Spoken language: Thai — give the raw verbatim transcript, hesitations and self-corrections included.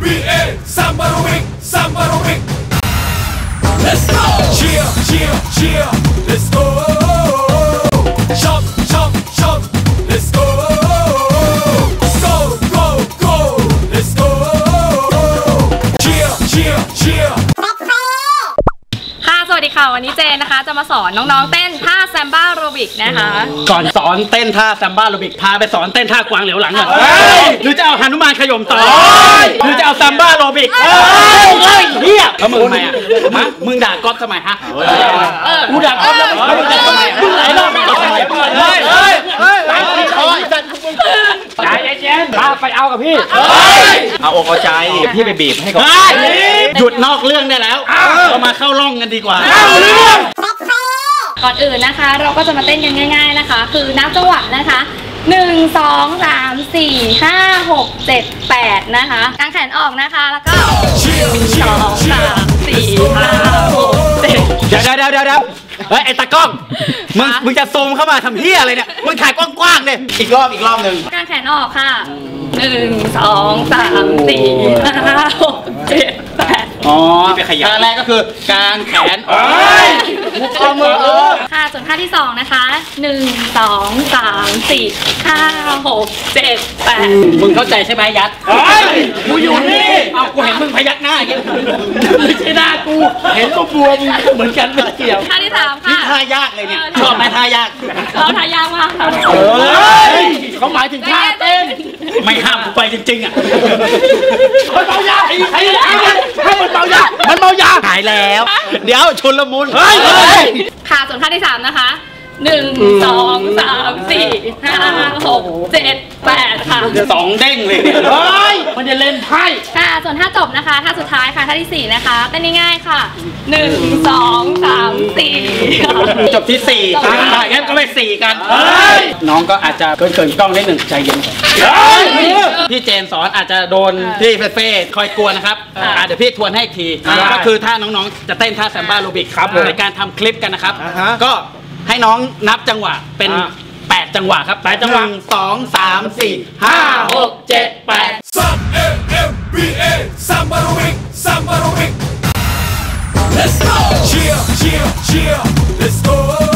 บีเอซัมบาร์วิกซัมบาร์วิก Let's go cheer cheer cheer Let's go chop chop chop Let's go go go go Let's go cheer cheer cheer ค่ะสวัสดีค่ะวันนี้เจนนะคะจะมาสอนน้องๆเต้นท่าแซมบ้าโรบิกนะคะก่อนสอนเต้นท่าแซมบ้าโรบิกพาไปสอนเต้นท่ากวางเหลียวหลังก่อนหรือจะเอาหนุมานขย่มต่อหรือจะเอาแซมบ้าโรบิกเฮ้ยเฮียแล้วมึงทำไมอ่ะฮะมึงด่าก๊อฟทำไมฮะกูด่าก๊อฟแล้วมึงด่าทำไมมึงไหนรอบไม่ทำไมเฮ้ยเฮ้ยเฮ้ยใจเย็นๆพาไปเอากับพี่เอาอกเอาใจพี่ไปบีบให้ก่อนหยุดนอกเรื่องได้แล้วเรามาเข้าร่องกันดีกว่าก่อนอื่นนะคะเราก็จะมาเต้นกันง่ายๆนะคะคือนับจังหวะนะคะหนึ่งสองสามสี่ห้าหกเจ็ดแปดนะคะกางแขนออกนะคะแล้วก็หนึ่งสองสามสี่ห้าหกเจ็ดเดี๋ยวเดี๋ยวเดี๋ยวเดี๋ยวเฮ้ยไอ้ตากล้องมึงมึงจะซูมเข้ามาทำเหี้ยอะไรเนี่ยมึงถ่ายกว้างๆเลยอีกรอบอีกรอบหนึ่งกางแขนออกค่ะหนึ่งสองสามสี่ห้าหกเจ็ดแปดอ๋อท่าแรกก็คือการแขนออกมุกเอามือค่ะส่วนท่าที่สองนะคะหนึ่งสองสามสี่ห้าหกเจ็ดแปดมึงเข้าใจใช่ไหมยัดกูอยู่นี่เอากูเห็นมึงพยักหน้าอย่างนี้ไม่ใช่หน้ากูเห็นตัวบัวมึงเหมือนกันไม่เกี่ยวท่าที่สามค่ะนี่ท่ายากเลยเนี่ยชอบไหมท่ายากชอบท่ายากมากค่ะเขาหมายถึงท่าเต้นไม่ห้ามกูไปจริงๆอ่ะมันเมายาไอ้ไอ้ให้มันเมายามันเมายาหายแล้วเดี๋ยวชนละมุนเฮ้ยค่ะส่วนท่าที่สามนะคะหนึ่งสองสามสี่ห้าหกเจ็ดแปดค่ะสองเด้งเลยเฮ้ยมันจะเล่นไพ่ค่ะส่วนท่าจบนะคะท่าสุดท้ายค่ะท่าที่สี่นะคะเต้นง่ายๆค่ะหนึ่งสองสามสี่จบที่สี่งั้นก็ไปสี่กันน้องก็อาจจะเกินเกินกล้องได้หนึ่งใจเย็นพี่เจนสอนอาจจะโดนพี่เฟ่คอยกลัวนะครับเดี๋ยวพี่ทวนให้อีกทีก็คือถ้าน้องๆจะเต้นท่าแซมบ้าโรบิกครับในการทำคลิปกันนะครับก็ให้น้องนับจังหวะเป็นแปดจังหวะครับแปดจังหวะสองสามสี่ห้าหกเจ็ดแปดซัมเอ็มเอ็มบีเอซัมบาร์วิกซัมบาร์วิก Let's go cheer cheer cheer Let's go